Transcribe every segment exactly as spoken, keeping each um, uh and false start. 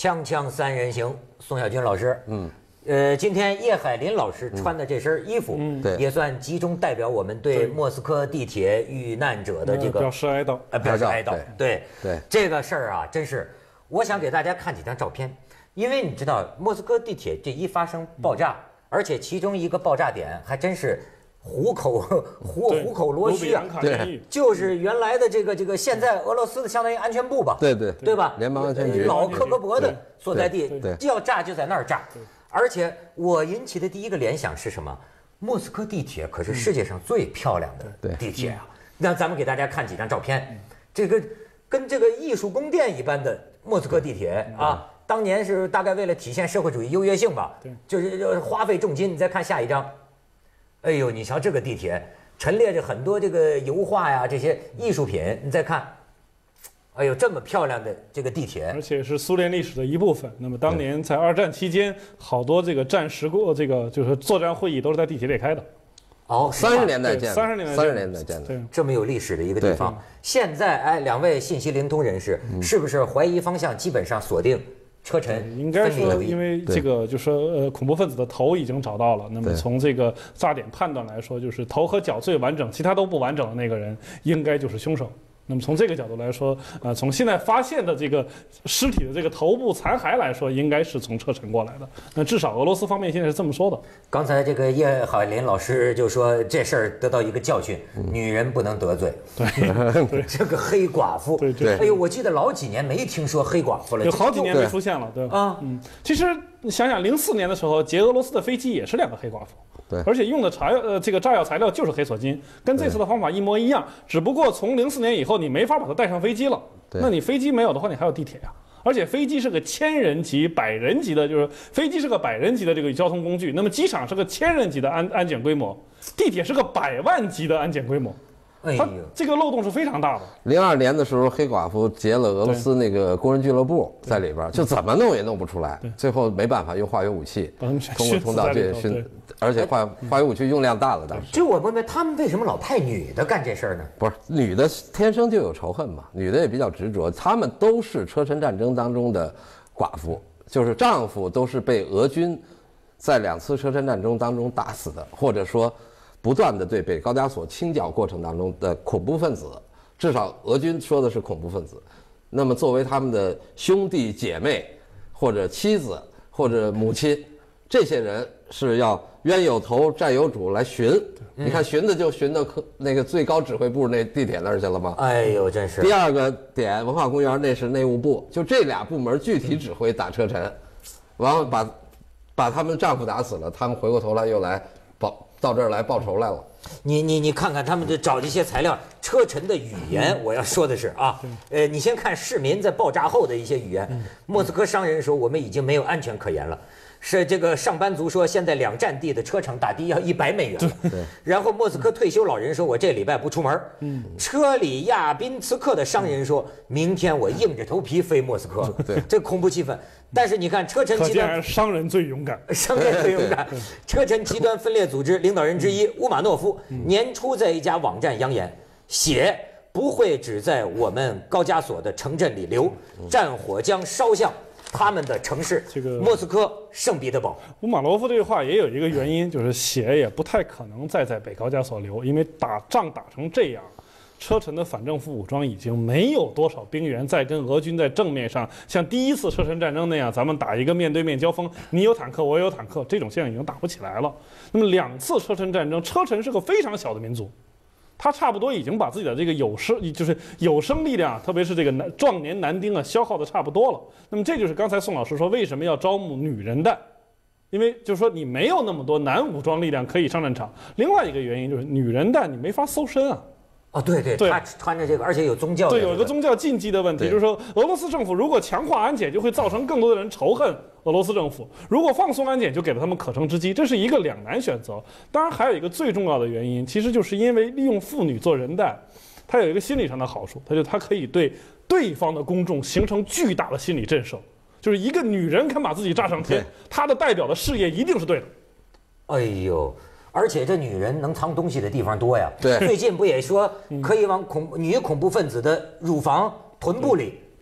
锵锵三人行，宋小军老师，嗯，呃，今天叶海林老师穿的这身衣服，嗯，对，也算集中代表我们对莫斯科地铁遇难者的这个表示哀悼， 呃，表示哀悼，对对， 这个事儿啊，真是，我想给大家看几张照片，因为你知道莫斯科地铁这一发生爆炸，而且其中一个爆炸点还真是。虎口虎虎口螺须啊， 对， 就是原来的这个这个现在俄罗斯的相当于安全部吧， 对对对吧？ 联邦安全局老克格勃的所在地， 对， 要炸就在那儿炸。而且我引起的第一个联想是什么？莫斯科地铁可是世界上最漂亮的地铁啊！那咱们给大家看几张照片，这个跟这个艺术宫殿一般的莫斯科地铁啊，当年是大概为了体现社会主义优越性吧，就是花费重金。你再看下一张。哎呦，你瞧这个地铁陈列着很多这个油画呀，这些艺术品。你再看，哎呦，这么漂亮的这个地铁， 而且是苏联历史的一部分。那么当年在二战期间，好多这个战时过这个就是作战会议都是在地铁里开的。 哦， 三十年代建的， 三十年代， 三十年代建的， 这么有历史的一个地方。现在，哎，两位信息灵通人士，是不是怀疑方向基本上锁定？车臣应该说，因为这个就是说，呃，恐怖分子的头已经找到了。那么从这个炸点判断来说，就是头和脚最完整，其他都不完整的那个人，应该就是凶手。那么从这个角度来说，呃，从现在发现的这个尸体的这个头部残骸来说，应该是从车臣过来的。那至少俄罗斯方面现在是这么说的。 刚才这个叶海林老师就说这事儿得到一个教训，嗯、女人不能得罪。 对， 这个黑寡妇， 对对。 哎呦，我记得老几年没听说黑寡妇了， 有好几年没出现了，对啊，嗯，其实你想想，零四年的时候，捷俄罗斯的飞机也是两个黑寡妇。 对， 而且用的炸药呃这个炸药材料就是黑索金，跟这次的方法一模一样，只不过从零四年以后你没法把它带上飞机了。那你飞机没有的话，你还有地铁呀、啊。而且飞机是个千人级、百人级的，就是飞机是个百人级的这个交通工具，那么机场是个千人级的安安检规模，地铁是个百万级的安检规模。它这个漏洞是非常大的。 零二年的时候，黑寡妇劫了俄罗斯那个工人俱乐部，在里边就怎么弄也弄不出来，最后没办法用化学武器通过通道去熏，而且化化学武器用量大了当时。 就我问问他们为什么老派女的干这事儿呢？ 不是女的天生就有仇恨嘛，女的也比较执着，她们都是车臣战争当中的寡妇，就是丈夫都是被俄军在两次车臣战争当中打死的，或者说。不断的对北高加索清剿过程当中的恐怖分子，至少俄军说的是恐怖分子，那么作为他们的兄弟姐妹或者妻子或者母亲，这些人是要冤有头债有主来寻。嗯、你看寻的就寻到那个最高指挥部那地铁那儿去了吗？ 哎呦，真是。 第二个点文化公园那是内务部，就这俩部门具体指挥打车臣，然后把把他们丈夫打死了，他们回过头来又来报。到这儿来报仇来了， 你你你看看他们这找这些材料，车臣的语言，我要说的是啊，呃，你先看市民在爆炸后的一些语言。莫斯科商人说我们已经没有安全可言了，是这个上班族说现在两站地的车程打的要一百美元了。对，然后莫斯科退休老人说我这礼拜不出门。嗯，车里亚宾茨克的商人说明天我硬着头皮飞莫斯科。对，这恐怖气氛。但是你看，车臣集团商人最勇敢， 商人最勇敢。车臣极端分裂组织领导人之一乌马诺夫年初在一家网站扬言，血不会只在我们高加索的城镇里流，战火将烧向他们的城市，这个莫斯科、圣彼得堡。 乌马诺夫这句话也有一个原因，就是血也不太可能再在北高加索流，因为打仗打成这样。车臣的反政府武装已经没有多少兵员再跟俄军在正面上像第一次车臣战争那样，咱们打一个面对面交锋，你有坦克我有坦克，这种现在已经打不起来了。那么两次车臣战争，车臣是个非常小的民族，他差不多已经把自己的这个有生就是有生力量，特别是这个男壮年男丁啊，消耗的差不多了。那么这就是刚才宋老师说为什么要招募女人弹，因为就是说你没有那么多男武装力量可以上战场。另外一个原因就是女人弹你没法搜身啊。 哦，对对， 对他穿着这个，而且有宗教的、 这个，对，有一个宗教禁忌的问题，就是说，俄罗斯政府如果强化安检，就会造成更多的人仇恨俄罗斯政府；如果放松安检，就给了他们可乘之机，这是一个两难选择。当然，还有一个最重要的原因，其实就是因为利用妇女做人弹，它有一个心理上的好处，它就它可以对对方的公众形成巨大的心理震慑，就是一个女人肯把自己炸上天，她的代表的事业一定是对的。 哎呦。而且这女人能藏东西的地方多呀。 对， 最近不也说可以往恐女恐怖分子的乳房、臀部里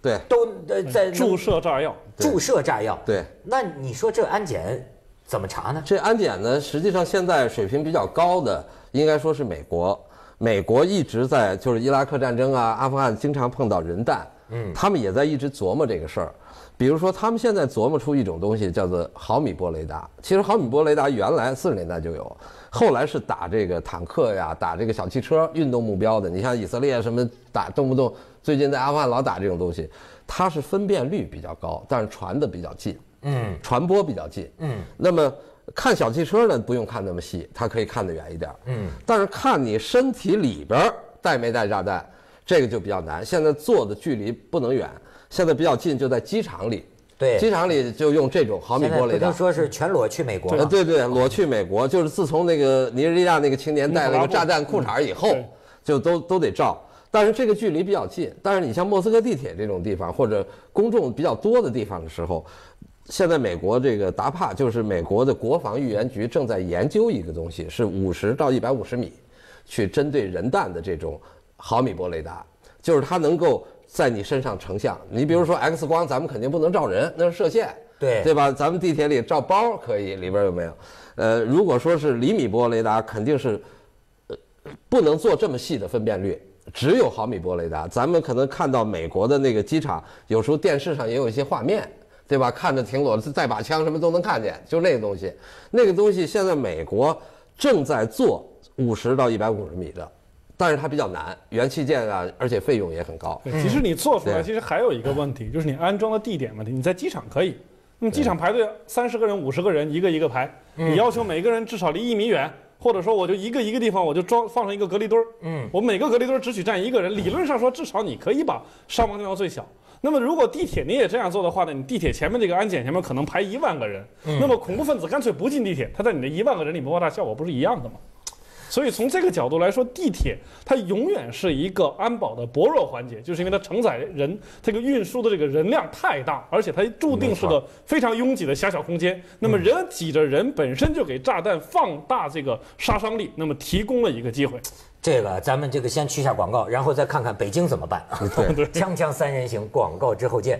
对， 都呃在注射炸药， 注射炸药。 对， 那你说这安检怎么查呢？ 这安检呢，实际上现在水平比较高的，应该说是美国。美国一直在就是伊拉克战争啊、阿富汗经常碰到人弹，嗯，他们也在一直琢磨这个事儿。比如说，他们现在琢磨出一种东西叫做毫米波雷达。其实毫米波雷达原来四十年代就有，后来是打这个坦克呀、打这个小汽车运动目标的。你像以色列什么打，动不动最近在阿富汗老打这种东西，它是分辨率比较高，但是传的比较近，嗯，传播比较近，嗯。那么看小汽车呢，不用看那么细，它可以看得远一点，嗯。但是看你身体里边带没带炸弹，这个就比较难。现在做的距离不能远。现在比较近，就在机场里。 对， 机场里就用这种毫米波雷达。 不说是全裸去美国了？ 对对，裸去美国，就是自从那个尼日利亚那个青年带了个炸弹裤衩以后，就都都得照。但是这个距离比较近。但是你像莫斯科地铁这种地方，或者公众比较多的地方的时候，现在美国这个达帕就是美国的国防预言局正在研究一个东西，是五十到一百五十米，去针对人弹的这种毫米波雷达，就是它能够在你身上成像。你比如说 X 光，咱们肯定不能照人，那是射线， 对对吧？咱们地铁里照包可以，里边有没有？呃，如果说是厘米波雷达，肯定是，呃，不能做这么细的分辨率，只有毫米波雷达。咱们可能看到美国的那个机场，有时候电视上也有一些画面，对吧？看着挺裸，带把枪什么都能看见，就那个东西。那个东西现在美国正在做五十到一百五十米的。但是它比较难，元器件啊，而且费用也很高。 其实你做出来，其实还有一个问题，就是你安装的地点问题。你在机场可以，那么机场排队三十个人、五十个人，一个一个排，你要求每个人至少离一米远，或者说我就一个一个地方我就装放上一个隔离墩儿，嗯，我每个隔离墩儿只许站一个人。理论上说，至少你可以把伤亡降到最小。那么如果地铁你也这样做的话呢，你地铁前面这个安检前面可能排一万个人，那么恐怖分子干脆不进地铁，他在你的一万个人里爆炸效果不是一样的吗？所以从这个角度来说，地铁它永远是一个安保的薄弱环节，就是因为它承载人这个运输的这个人量太大，而且它注定是个非常拥挤的狭小空间。那么人挤着人本身就给炸弹放大这个杀伤力，那么提供了一个机会。 这个咱们这个先去下广告，然后再看看北京怎么办。对，锵锵三人行，广告之后见。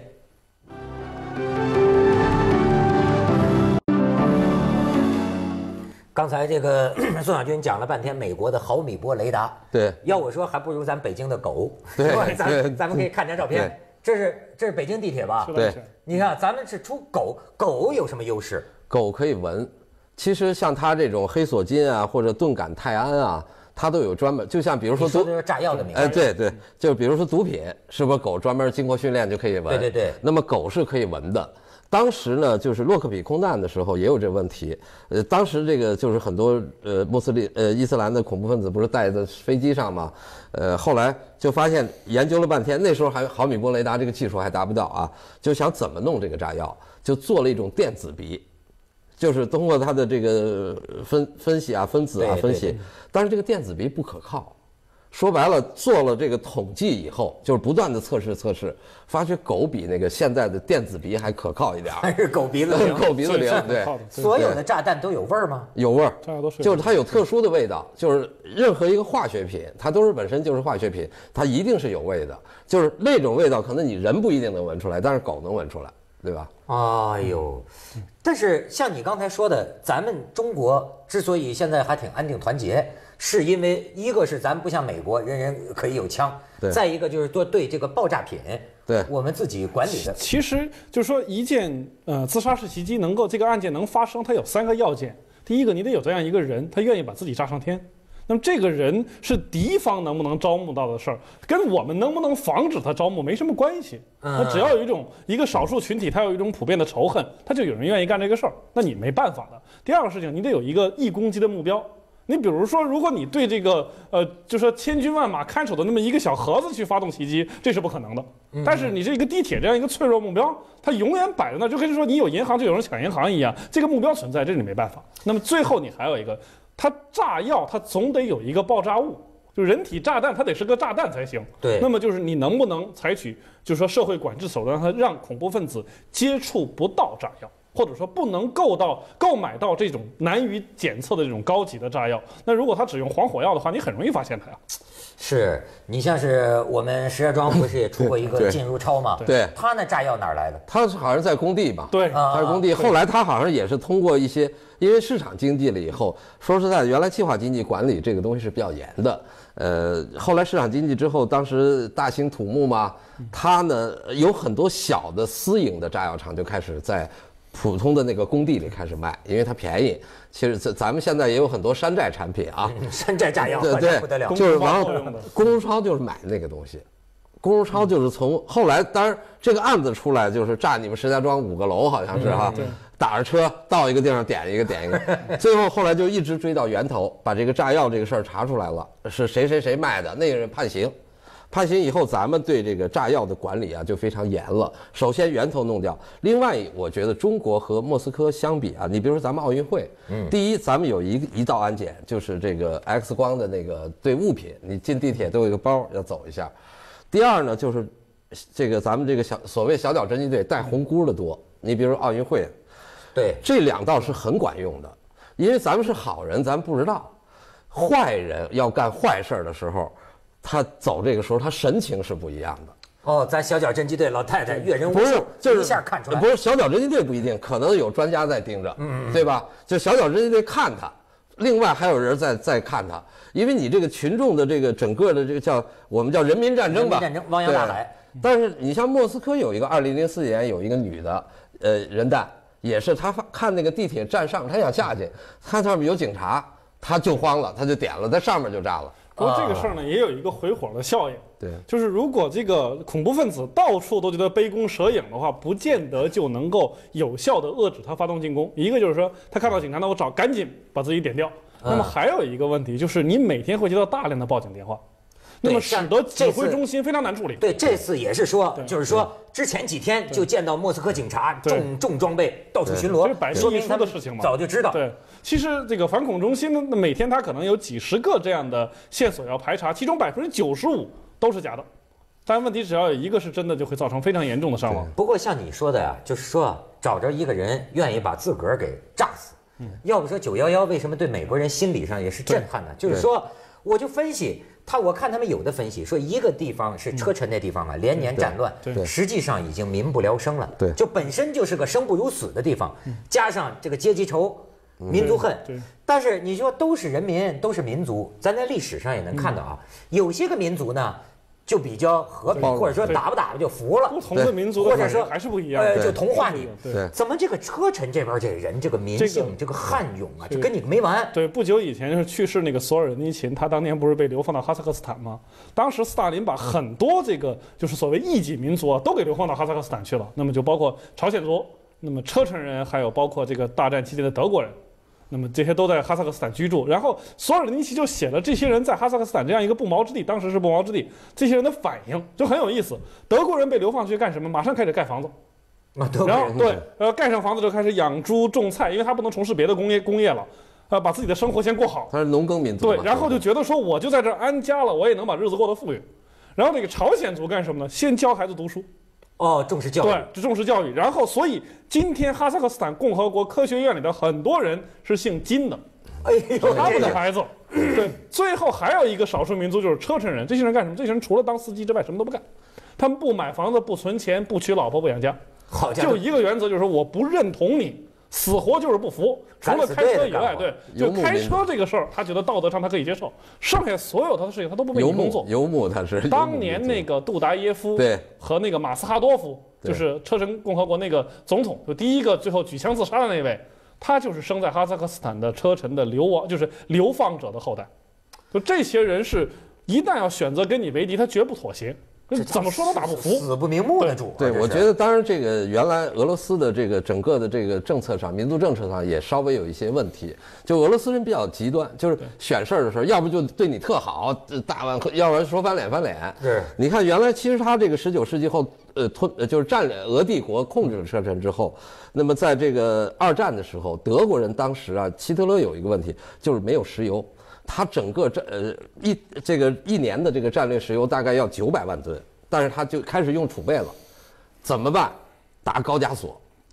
刚才这个宋小军讲了半天美国的毫米波雷达， 对， 要我说还不如咱北京的狗， 对， 咱咱们可以看张照片，这是这是北京地铁吧？ 对， 你看咱们是出狗，狗有什么优势？ 狗可以闻，其实像它这种黑索金啊或者顿感泰安啊，它都有专门，就像比如说毒，说的是炸药的名字， 哎，对对，就比如说毒品，是不是狗专门经过训练就可以闻？ 对对对， 那么狗是可以闻的。当时呢，就是洛克比空难的时候也有这问题。呃，当时这个就是很多呃穆斯林呃伊斯兰的恐怖分子不是带在飞机上嘛，呃，后来就发现研究了半天，那时候还毫米波雷达这个技术还达不到啊，就想怎么弄这个炸药，就做了一种电子鼻，就是通过它的这个分分析啊、分子啊分析，但是这个电子鼻不可靠。说白了，做了这个统计以后，就是不断的测试测试，发觉狗比那个现在的电子鼻还可靠一点， 还是狗鼻子灵， 狗鼻子灵。对， 所有的炸弹都有味儿吗？ 有味儿，就是它有特殊的味道，就是任何一个化学品，它都是本身就是化学品，它一定是有味的，就是那种味道，可能你人不一定能闻出来，但是狗能闻出来，对吧？ 哎呦，但是像你刚才说的，咱们中国之所以现在还挺安定团结。是因为一个是咱们不像美国，人人可以有枪，再一个就是说对这个爆炸品， 对我们自己管理的。 其实就是说一件呃自杀式袭击能够这个案件能发生，它有三个要件。第一个，你得有这样一个人，他愿意把自己炸上天。那么这个人是敌方能不能招募到的事儿，跟我们能不能防止他招募没什么关系。他只要有一种一个少数群体，他有一种普遍的仇恨，他就有人愿意干这个事儿，那你没办法的。第二个事情，你得有一个易攻击的目标。你比如说，如果你对这个呃，就说千军万马看守的那么一个小盒子去发动袭击，这是不可能的。但是你这个地铁这样一个脆弱目标，它永远摆在那，就跟说你有银行就有人抢银行一样，这个目标存在，这你没办法。那么最后你还有一个，它炸药它总得有一个爆炸物，就人体炸弹它得是个炸弹才行。 对。 那么就是你能不能采取，就是说社会管制手段，让它让恐怖分子接触不到炸药。 或者说不能购到购买到这种难于检测的这种高级的炸药。那如果他只用黄火药的话，你很容易发现它呀。 是你像是我们石家庄不是也出过一个进入超吗？ 对， 他那炸药哪儿来的？ 他好像在工地吧？ 对， 他是工地。后来他好像也是通过一些，因为市场经济了以后，说实在，原来计划经济管理这个东西是比较严的。呃，后来市场经济之后，当时大兴土木嘛，它呢有很多小的私营的炸药厂就开始在普通的那个工地里开始卖，因为它便宜。其实咱咱们现在也有很多山寨产品啊， 嗯、山寨炸药对对不得了， 就是完了，公如超就是买那个东西。公如超就是从后来，当然这个案子出来就是炸你们石家庄五个楼，好像是哈， 嗯、 打着车到一个地方点一个点一个，最后后来就一直追到源头，把这个炸药这个事儿查出来了，是谁谁谁卖的，那个人判刑，判刑以后咱们对这个炸药的管理啊就非常严了。首先源头弄掉，另外我觉得中国和莫斯科相比啊，你比如说咱们奥运会，嗯，第一咱们有一一道安检，就是这个 X 光的那个对物品，你进地铁都有一个包要走一下。第二呢，就是这个咱们这个小所谓小脚侦缉队带红箍的多，你比如奥运会， 对， 这两道是很管用的，因为咱们是好人，咱们不知道，坏人要干坏事的时候，他走这个时候他神情是不一样的。 哦，咱小脚侦缉队老太太阅人无数， 不是就是一下看出来， 不是小脚侦缉队不一定，可能有专家在盯着，嗯，对吧？就小脚侦缉队看他。另外还有人在在看他，因为你这个群众的这个整个的这个叫我们叫人民战争吧， 人民战争汪洋大海。 但是你像莫斯科有一个二零零四年有一个女的，呃，人弹也是她看那个地铁站上，她想下去，看上面有警察，她就慌了，她就点了，在上面就炸了。 不过这个事儿呢，也有一个回火的效应。 对， 就是如果这个恐怖分子到处都觉得杯弓蛇影的话，不见得就能够有效的遏制他发动进攻。一个就是说，他看到警察，那我找赶紧把自己点掉。那么还有一个问题就是，你每天会接到大量的报警电话，那么使得指挥中心非常难处理。 对，这次也是说，就是说之前几天就见到莫斯科警察重重装备到处巡逻，说明他的事情嘛， 早就知道。 对，其实这个反恐中心呢，每天他可能有几十个这样的线索要排查，其中百分之九十五都是假的。但问题只要有一个是真的，就会造成非常严重的伤亡。 不过像你说的呀，就是说找着一个人愿意把自个儿给炸死。嗯，要不说九幺幺为什么对美国人心理上也是震撼呢？就是说，我就分析他，我看他们有的分析说，一个地方是车臣那地方啊，连年战乱，实际上已经民不聊生了。 对， 就本身就是个生不如死的地方，加上这个阶级仇、民族恨。 对， 但是你说都是人民，都是民族，咱在历史上也能看到啊，有些个民族呢。就比较和平，或者说打不打就服了。 不同的民族， 或者说还是不一样。 呃，就同化你。 对， 怎么这个车臣这边这人，这个民性，这个悍勇啊，这跟你没完。 对，不久以前就是去世那个索尔仁尼琴，他当年不是被流放到哈萨克斯坦吗？当时斯大林把很多这个就是所谓异己民族啊，都给流放到哈萨克斯坦去了。那么就包括朝鲜族，那么车臣人，还有包括这个大战期间的德国人。那么这些都在哈萨克斯坦居住，然后索尔仁尼奇就写了这些人在哈萨克斯坦这样一个不毛之地，当时是不毛之地，这些人的反应就很有意思。德国人被流放去干什么？马上开始盖房子，然后对，呃，盖上房子就开始养猪种菜，因为他不能从事别的工业工业了，呃，把自己的生活先过好。 他是农耕民族。 对，然后就觉得说我就在这儿安家了，我也能把日子过得富裕。然后这个朝鲜族干什么呢？先教孩子读书。 哦，重视教育， 对，重视教育。然后，所以今天哈萨克斯坦共和国科学院里的很多人是姓金的， 哎呦， 他们的孩子。对，最后还有一个少数民族就是车臣人，这些人干什么？这些人除了当司机之外什么都不干，他们不买房子，不存钱，不娶老婆，不养家。 好家伙， 就一个原则，就是说我不认同你。死活就是不服，除了开车以外，对，就开车这个事儿，他觉得道德上他可以接受，剩下所有他的事情他都不为你工作。 游牧他是当年那个杜达耶夫对和那个马斯哈多夫，就是车臣共和国那个总统，就第一个最后举枪自杀的那位，他就是生在哈萨克斯坦的车臣的流亡，就是流放者的后代。就这些人是一旦要选择跟你为敌，他绝不妥协。怎么说都打不服， 死不瞑目的主。 对，我觉得当然这个原来俄罗斯的这个整个的这个政策上，民族政策上也稍微有一些问题。就俄罗斯人比较极端，就是选事儿的时候，要不就对你特好，大碗，要不然说翻脸翻脸。 是， 你看原来其实他这个十九世纪后，呃吞就是占领俄帝国控制了车臣之后，那么在这个二战的时候，德国人当时啊，希特勒有一个问题就是没有石油。他整个战呃一这个一年的这个战略石油大概要九百万吨，但是他就开始用储备了，怎么办？打高加索，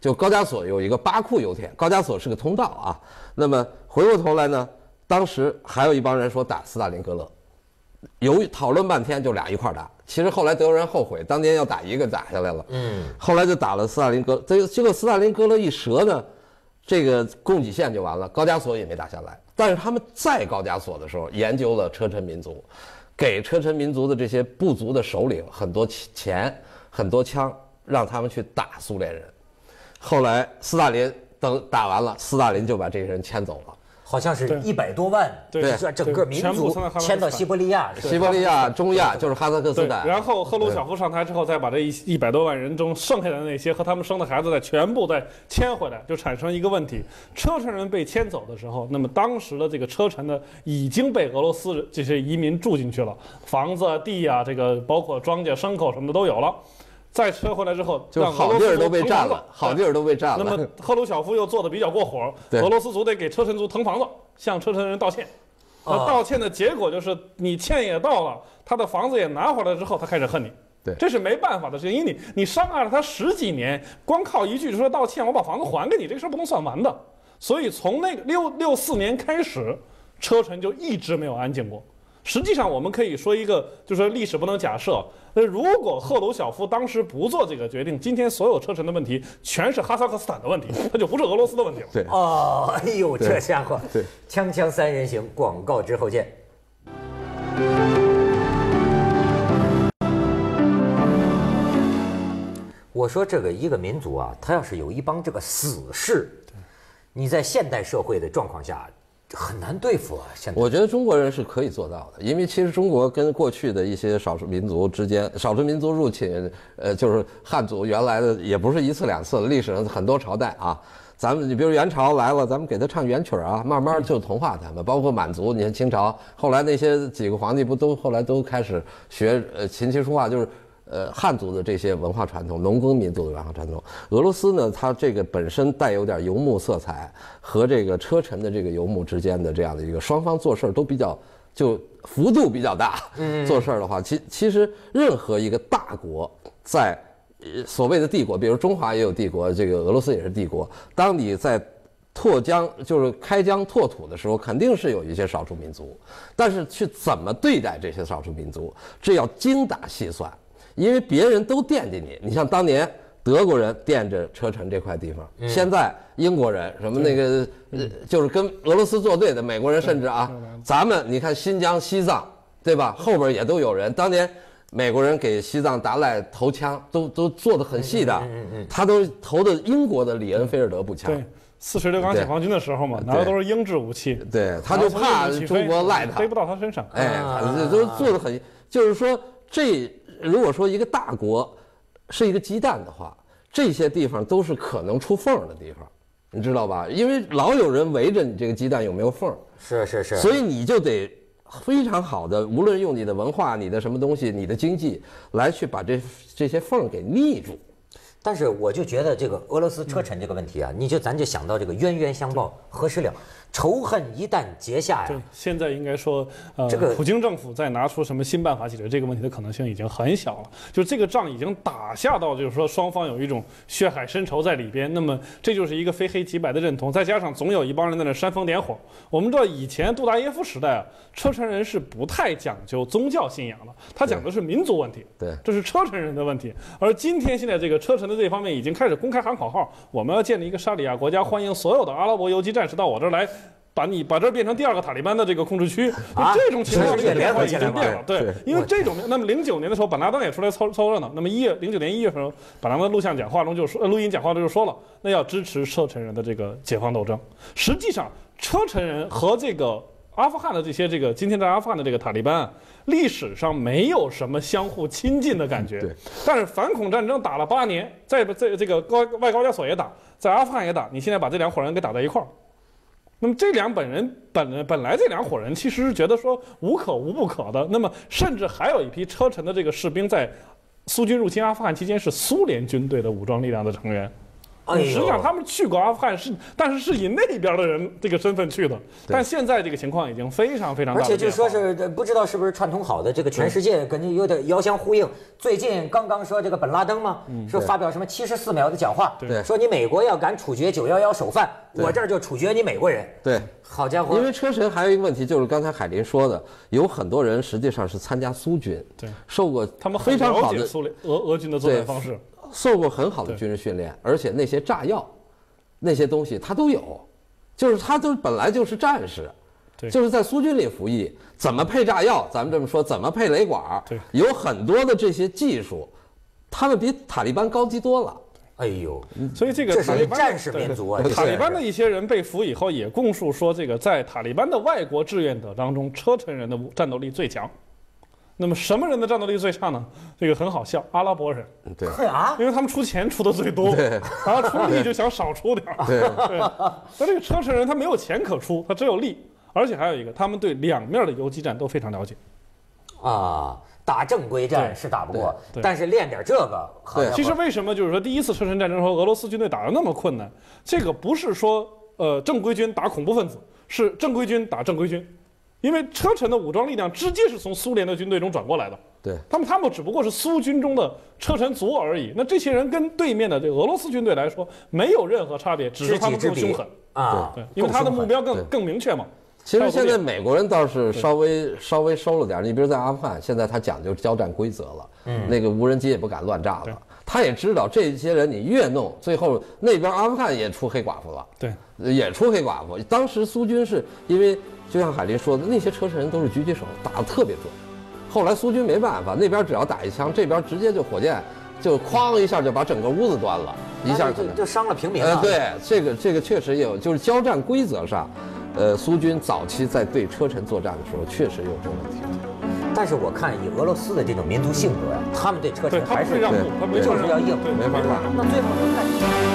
就高加索有一个巴库油田，高加索是个通道啊。那么回过头来呢，当时还有一帮人说打斯大林格勒，由于讨论半天就俩一块打。其实后来德国人后悔，当年要打一个打下来了。嗯，后来就打了斯大林格，这结果斯大林格勒一折呢，这个供给线就完了，高加索也没打下来。但是他们在高加索的时候研究了车臣民族，给车臣民族的这些部族的首领很多钱、很多枪，让他们去打苏联人。后来斯大林等打完了，斯大林就把这些人迁走了。 好像是一百多万， 对， 整个民族迁到西伯利亚， 西伯利亚、中亚就是哈萨克斯坦。 然后赫鲁晓夫上台之后，再把这一一百多万人中剩下的那些和他们生的孩子再全部再迁回来，就产生一个问题：车臣人被迁走的时候，那么当时的这个车臣呢已经被俄罗斯这些移民住进去了，房子、地啊，这个包括庄稼、牲口什么的都有了。再撤回来之后， 就好地儿都被占了，好地儿都被占了。 那么赫鲁晓夫又做的比较过火，俄罗斯族得给车臣族腾房子，向车臣人道歉。那道歉的结果就是你歉也到了，他的房子也拿回来之后，他开始恨你。 对， 这是没办法的事情，因为你你伤害了他十几年，光靠一句就说道歉，我把房子还给你，这个事儿不能算完的。所以从那个六六四年开始，车臣就一直没有安静过。实际上，我们可以说一个，就是说历史不能假设。那如果赫鲁晓夫当时不做这个决定，今天所有车臣的问题全是哈萨克斯坦的问题，它就不是俄罗斯的问题了。 对， 哦，哎呦，这家伙， 对， 锵锵三人行，广告之后见。我说这个一个民族啊，他要是有一帮这个死士，你在现代社会的状况下。很难对付啊！现在我觉得中国人是可以做到的，因为其实中国跟过去的一些少数民族之间，少数民族入侵，呃，就是汉族原来的也不是一次两次，历史上很多朝代啊。咱们你比如元朝来了，咱们给他唱元曲啊，慢慢就同化他们。包括满族，你看清朝后来那些几个皇帝不都后来都开始学呃琴棋书画，就是。呃，汉族的这些文化传统，农耕民族的文化传统，俄罗斯呢，它这个本身带有点游牧色彩，和这个车臣的这个游牧之间的这样的一个双方做事都比较就幅度比较大。嗯，做事的话，其其实任何一个大国在所谓的帝国，比如中华也有帝国，这个俄罗斯也是帝国。当你在拓疆就是开疆拓土的时候，肯定是有一些少数民族，但是去怎么对待这些少数民族，这要精打细算。因为别人都惦记你，你像当年德国人惦着车臣这块地方，嗯、现在英国人什么那个、呃，就是跟俄罗斯作对的美国人，甚至啊，咱们你看新疆、西藏，对吧？后边也都有人。当年美国人给西藏达赖投枪，都都做得很细的，嗯嗯嗯、他都投的英国的里恩菲尔德步枪。 对，四十六钢解放军的时候嘛，拿的都是英制武器。 对，他就怕中国赖他， 飞不到他身上。 哎，这都做得很，就是说这。如果说一个大国是一个鸡蛋的话，这些地方都是可能出缝的地方，你知道吧？因为老有人围着你这个鸡蛋有没有缝， 是是是， 所以你就得非常好的，无论用你的文化、你的什么东西、你的经济来去把这这些缝给腻住。 但是我就觉得这个俄罗斯车臣这个问题啊，你就咱就想到这个冤冤相报何时了？仇恨一旦结下呀， 对，现在应该说，呃， 这个普京政府再拿出什么新办法解决这个问题的可能性已经很小了。就是这个仗已经打下到，就是说双方有一种血海深仇在里边。那么这就是一个非黑即白的认同，再加上总有一帮人在那煽风点火。我们知道以前杜达耶夫时代啊，车臣人是不太讲究宗教信仰的，他讲的是民族问题， 对， 这是车臣人的问题。而今天现在这个车臣的这方面已经开始公开喊口号，我们要建立一个沙里亚国家，欢迎所有的阿拉伯游击战士到我这儿来。把你把这变成第二个塔利班的这个控制区，啊、这种情况变化已经变了。对，因为这种，那么零九年的时候，本拉登也出来凑凑热闹。那么一月零九年一月份，本拉登录像讲话中就说，录音讲话中就说了，那要支持车臣人的这个解放斗争。实际上，车臣人和这个阿富汗的这些这个今天在阿富汗的这个塔利班，历史上没有什么相互亲近的感觉。 对。 但是反恐战争打了八年，在在这个高外高加索也打，在阿富汗也打，你现在把这两伙人给打在一块儿。那么这两本人本本来这两伙人其实是觉得说无可无不可的，那么甚至还有一批车臣的这个士兵在苏军入侵阿富汗期间是苏联军队的武装力量的成员， 哎呦实际上他们去过阿富汗是，但是是以那边的人这个身份去的。但现在这个情况已经非常非常大的变化。 而且就说是不知道是不是串通好的，这个全世界感觉有点遥相呼应。最近刚刚说这个本拉登嘛，说发表什么七十四秒的讲话，说你美国要敢处决九一一首犯，我这儿就处决你美国人。 对， 好家伙！ 因为车臣还有一个问题，就是刚才海林说的，有很多人实际上是参加苏军， 对， 受过他们非常好的苏联俄俄军的作战方式， 受过很好的军事训练，而且那些炸药。那些东西他都有，就是他都本来就是战士，就是在苏军里服役，怎么配炸药，咱们这么说，怎么配雷管，有很多的这些技术，他们比塔利班高级多了。 哎呦， 所以这个这是战士民族啊！ 塔利班的一些人被俘以后，也供述说，这个在塔利班的外国志愿者当中，车臣人的战斗力最强。那么什么人的战斗力最差呢？这个很好笑，阿拉伯人。 对啊， 因为他们出钱出的最多，然后出力就想少出点儿。 对， 那这个车臣人他没有钱可出，他只有力，而且还有一个，他们对两面的游击战都非常了解。 啊，打正规战是打不过，但是练点这个。 对， 其实为什么就是说第一次车臣战争和俄罗斯军队打得那么困难？这个不是说呃正规军打恐怖分子，是正规军打正规军。因为车臣的武装力量直接是从苏联的军队中转过来的， 对， 他们他们只不过是苏军中的车臣族而已。那这些人跟对面的这个俄罗斯军队来说没有任何差别，只是他们更凶狠啊， 对，因为他的目标更更明确嘛。 其实现在美国人倒是稍微稍微收了点，你比如在阿富汗，现在他讲究交战规则了，嗯，那个无人机也不敢乱炸了。他也知道这些人你越弄，最后那边阿富汗也出黑寡妇了， 对， 也出黑寡妇。当时苏军是因为就像海林说的，那些车臣人都是狙击手，打得特别准。后来苏军没办法，那边只要打一枪，这边直接就火箭就哐一下就把整个屋子端了，一下就就伤了平民了。 呃，对，这个这个确实有，就是交战规则上，呃，苏军早期在对车臣作战的时候确实有这个问题。 但是我看以俄罗斯的这种民族性格呀，他们对车臣还是让步，他没就是要硬， 没法让。 那最后就看。